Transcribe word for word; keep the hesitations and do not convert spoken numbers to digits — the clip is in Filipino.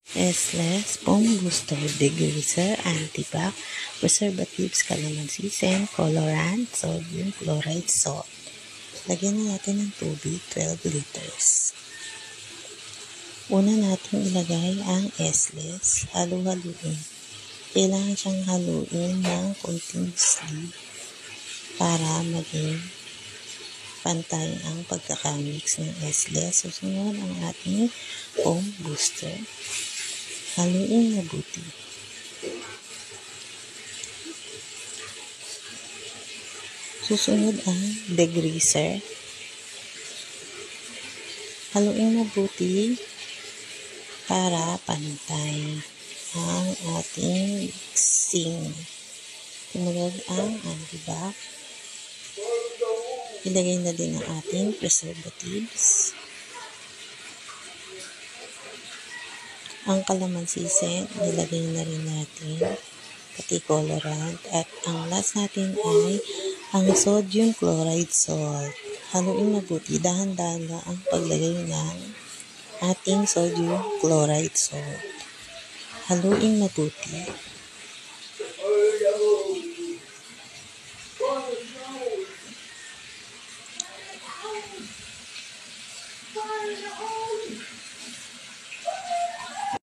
S-less, foam booster, degreaser, antibac, preservatives, calamansi scent, colorant, sodium chloride, salt. Lagyan na natin ng tubig, twelve liters. Una natin ilagay ang S-less, halu-haluin. Kailangan siyang haluin ng continuously para maging pantay ang pagkakamix ng S-less. Susunod ang ating foam booster. Haluin mabuti. Susunod ang degreaser. Haluin mabuti para pantay ang ating mixing. Sumunod ang antibac. Ilagay na din ang ating preservatives. Ang calamansi scent, nilagay na rin natin, pati colorant. At ang last natin ay ang sodium chloride salt. Haluin mabuti, dahan-dahan lang ang paglagay ng ating sodium chloride salt. Haluin mabuti.